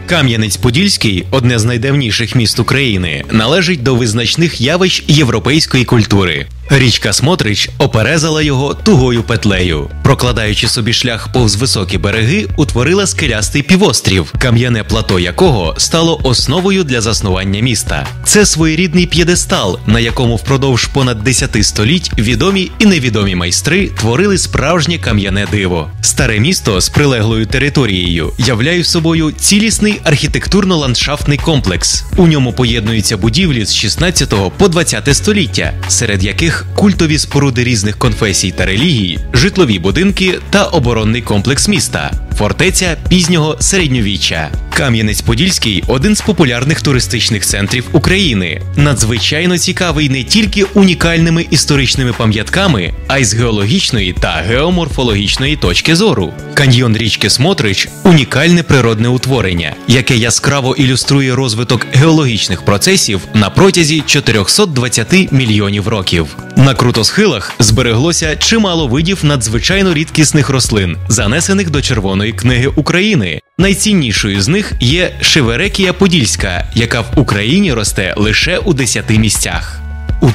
Кам'янець-Подільський – одне з найдавніших міст України, належить до визначних явищ європейської культури. Річка Смотрич оперезала його тугою петлею. Прокладаючи собі шлях повз високі береги, утворила скелястий півострів, кам'яне плато якого стало основою для заснування міста. Це своєрідний п'єдестал, на якому впродовж понад 10 століть відомі і невідомі майстри творили справжнє кам'яне диво. Старе місто з прилеглою територією являє собою цілісний архітектурно-ландшафтний комплекс. У ньому поєднуються будівлі з 16 по 20 століття, серед яких культові споруди різних конфесій та релігій, житлові будинки та оборонний комплекс міста, фортеця пізнього середньовіччя. Кам'янець-Подільський – один з популярних туристичних центрів України. Надзвичайно цікавий не тільки унікальними історичними пам'ятками, а й з геологічної та геоморфологічної точки зору. Каньйон річки Смотрич – унікальне природне утворення, яке яскраво ілюструє розвиток геологічних процесів на протязі 420 мільйонів років. На крутосхилах збереглося чимало видів надзвичайно рідкісних рослин, занесених до Червоної книги України. Найціннішою з них є шиверекія подільська, яка в Україні росте лише у 10 місцях. У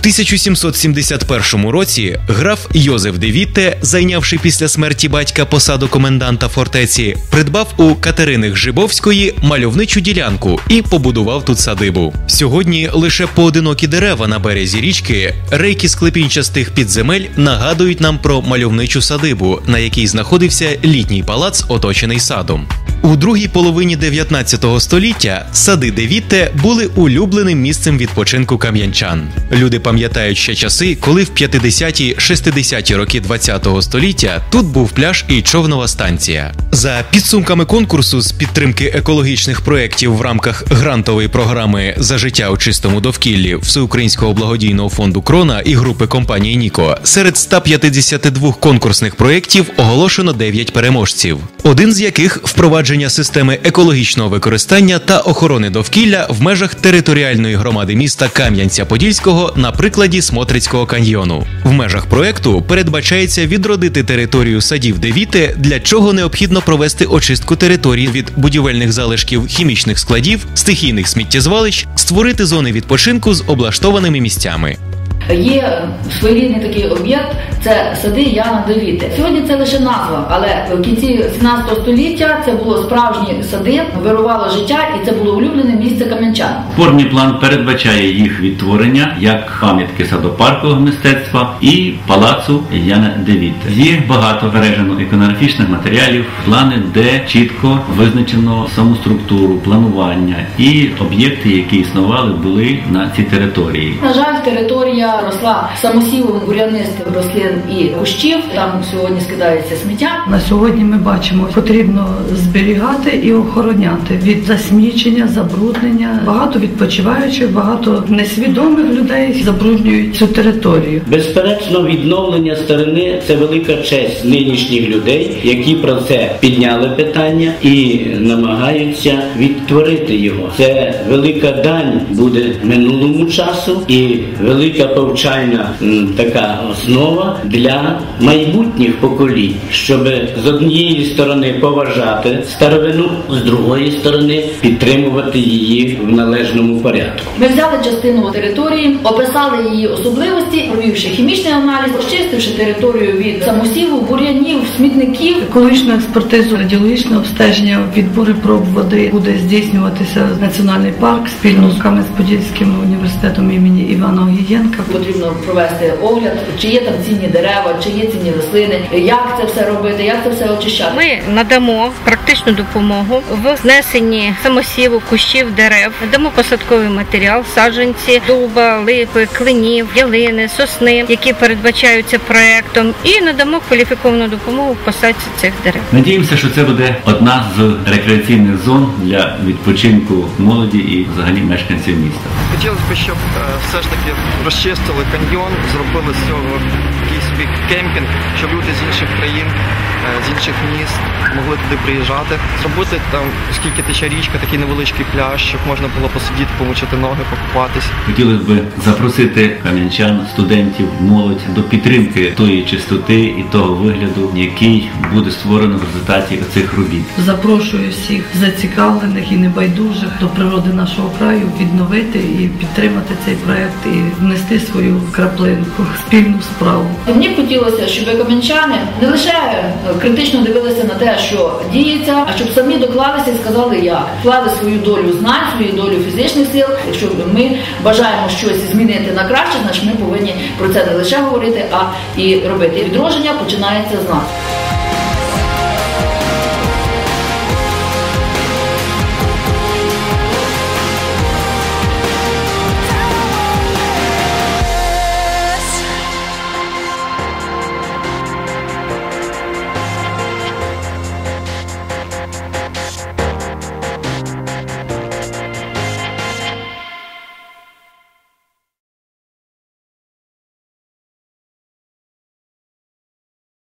1771 році граф Йозеф де Вітте, зайнявши після смерті батька посаду коменданта фортеці, придбав у Катерини Гжибовської мальовничу ділянку і побудував тут садибу. Сьогодні лише поодинокі дерева на березі річки, рейки склепінчастих підземель нагадують нам про мальовничу садибу, на якій знаходився літній палац, оточений садом. У другій половині 19 століття сади де Вітте були улюбленим місцем відпочинку кам'янчан. Люди пам'ятають ще часи, коли в 50-60-ті роки 20-го століття тут був пляж і човнова станція. За підсумками конкурсу з підтримки екологічних проєктів в рамках грантової програми «За життя у чистому довкіллі» Всеукраїнського благодійного фонду «Крона» і групи компанії «Ніко», серед 152 конкурсних проєктів оголошено 9 переможців. Один з яких – впровадження системи екологічного використання та охорони довкілля в межах територіальної громади міста Кам'янця-Подільського на прикладі Смотрицького каньйону. В межах проєкту передбачається відродити територію садів де Вітте, для чого необхідно провести очистку території від будівельних залишків хімічних складів, стихійних сміттєзвалищ, створити зони відпочинку з облаштованими місцями. Є своєрідний такий об'єкт – це сади Яна де Вітте. Сьогодні це лише назва, але в кінці 17 століття це було справжні сади, вирувало життя і це було улюблене місце кам'янчан. Опорний план передбачає їх відтворення як пам'ятки садопаркового мистецтва і палацу Яна де Вітте. Є багато збережено іконографічних матеріалів, плани, де чітко визначено саму структуру, планування і об'єкти, які існували, були на цій території. На жаль, територія росла самосівом бур'янистих рослин і кущів, там сьогодні скидається сміття. На сьогодні ми бачимо, потрібно зберігати і охороняти від засмічення, забруднення. Багато відпочиваючих, багато несвідомих людей забруднюють цю територію. Безперечно, відновлення старини – це велика честь нинішніх людей, які про це підняли питання і намагаються відтворити його. Це велика дань буде минулому часу і велика повчальна така основа для майбутніх поколінь, щоб з однієї сторони поважати старовину, з другої сторони підтримувати її в належному порядку. Ми взяли частину території, описали її особливості, провівши хімічний аналіз, очистивши територію від самосіву, бур'янів, смітників. Екологічну експертизу, радіологічне обстеження, відбори проб води буде здійснюватися Національний парк спільно з Кам'янець-Подільським університетом імені Івана Огієнка. Потрібно провести огляд, чи є там цінні дерева, чи є цінні рослини, як це все робити, як це все очищати. Ми надамо практичну допомогу в знесенні самосіву, кущів, дерев, надамо посадковий матеріал, саджанці, дуба, липи, клинів, ялини, сосни, які передбачаються проєктом, і надамо кваліфіковану допомогу в посадці цих дерев. Надіємося, що це буде одна з рекреаційних зон для відпочинку молоді і взагалі мешканців міста. Хотілося б, щоб все ж таки розчистили каньйон, зробили з цього якийсь собі кемпінг, щоб люди з інших країн з інших міст могли туди приїжджати. Зробити там, оскільки тече річка, такий невеличкий пляж, щоб можна було посидіти, помочити ноги, покупатись. Хотілося б запросити кам'янчан, студентів, молодь до підтримки тої чистоти і того вигляду, який буде створено в результаті цих робіт. Запрошую всіх зацікавлених і небайдужих до природи нашого краю відновити і підтримати цей проект і внести свою краплинку, спільну справу. Мені б хотілося, щоб кам'янчани не лише критично дивилися на те, що діється, а щоб самі доклалися і сказали як. Вклали свою долю знань, свою долю фізичних сил. Якщо ми бажаємо щось змінити на краще, значить ми повинні про це не лише говорити, а і робити. І відродження починається з нас.